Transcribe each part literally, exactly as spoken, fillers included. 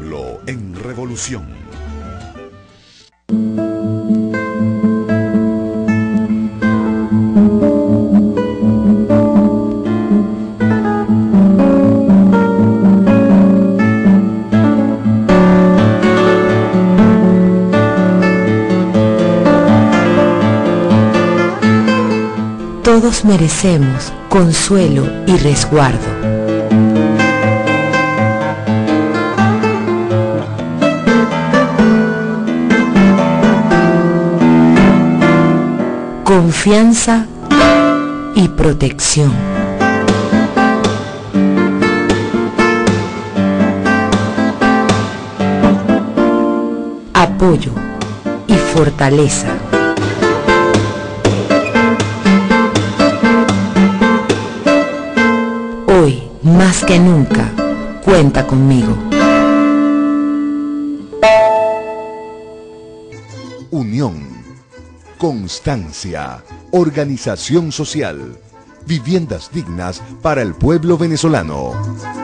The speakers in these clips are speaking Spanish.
pueblo en revolución. Todos merecemos consuelo y resguardo. Confianza y protección. Apoyo y fortaleza. Hoy, más que nunca, cuenta conmigo. Unión, constancia, organización social, viviendas dignas para el pueblo venezolano.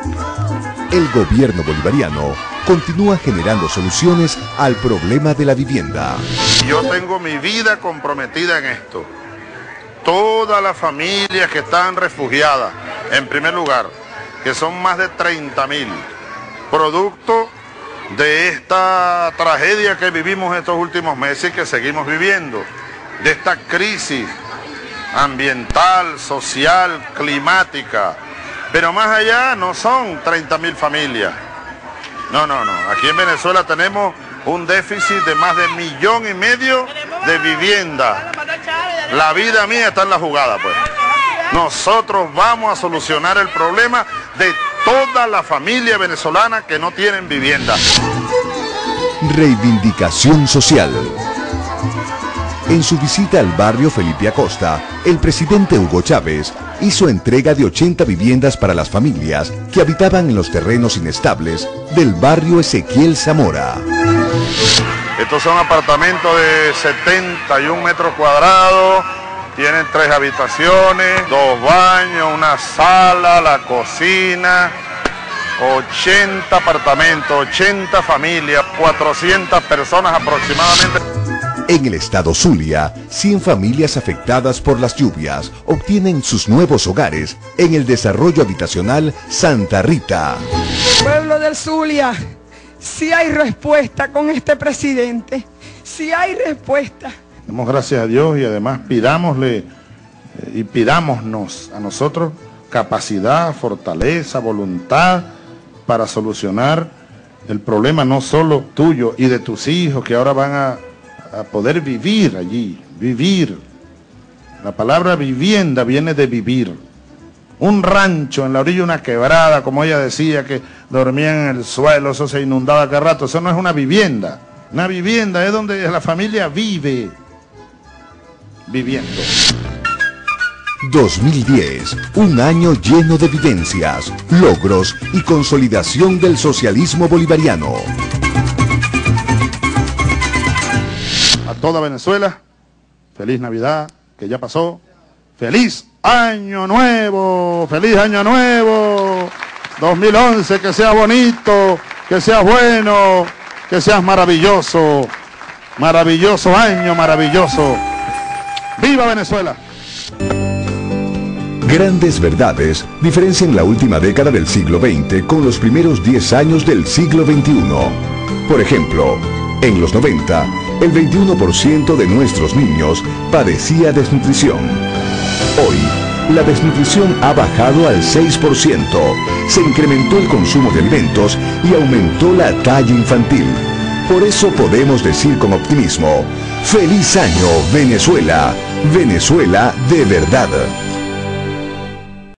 El gobierno bolivariano continúa generando soluciones al problema de la vivienda. Yo tengo mi vida comprometida en esto. Todas las familias que están refugiadas, en primer lugar, que son más de treinta mil, producto de esta tragedia que vivimos estos últimos meses y que seguimos viviendo, de esta crisis ambiental, social, climática. Pero más allá no son treinta mil familias. No, no, no. Aquí en Venezuela tenemos un déficit de más de millón y medio de vivienda. La vida mía está en la jugada, pues. Nosotros vamos a solucionar el problema de toda la familia venezolana que no tienen vivienda. Reivindicación social. En su visita al barrio Felipe Acosta, el presidente Hugo Chávez hizo entrega de ochenta viviendas para las familias que habitaban en los terrenos inestables del barrio Ezequiel Zamora. Estos son apartamentos de setenta y un metros cuadrados, tienen tres habitaciones, dos baños, una sala, la cocina, ochenta apartamentos, ochenta familias, cuatrocientas personas aproximadamente. En el estado Zulia, cien familias afectadas por las lluvias obtienen sus nuevos hogares en el desarrollo habitacional Santa Rita. Pueblo del Zulia, si hay respuesta con este presidente, si hay respuesta. Damos gracias a Dios y además pidámosle y pidámonos a nosotros capacidad, fortaleza, voluntad para solucionar el problema no solo tuyo y de tus hijos que ahora van a a poder vivir allí, vivir. La palabra vivienda viene de vivir. Un rancho en la orilla de una quebrada, como ella decía, que dormían en el suelo, eso se inundaba cada rato, eso no es una vivienda. Una vivienda es donde la familia vive, viviendo. dos mil diez, un año lleno de vivencias, logros y consolidación del socialismo bolivariano. A toda Venezuela, feliz Navidad, que ya pasó, feliz Año Nuevo, feliz Año Nuevo, dos mil once, que sea bonito, que sea bueno, que seas maravilloso, maravilloso año, maravilloso. ¡Viva Venezuela! Grandes verdades diferencian la última década del siglo veinte con los primeros diez años del siglo veintiuno. Por ejemplo, en los noventa, el veintiuno por ciento de nuestros niños padecía desnutrición. Hoy, la desnutrición ha bajado al seis por ciento, se incrementó el consumo de alimentos y aumentó la talla infantil. Por eso podemos decir con optimismo, ¡Feliz Año, Venezuela! Venezuela de verdad.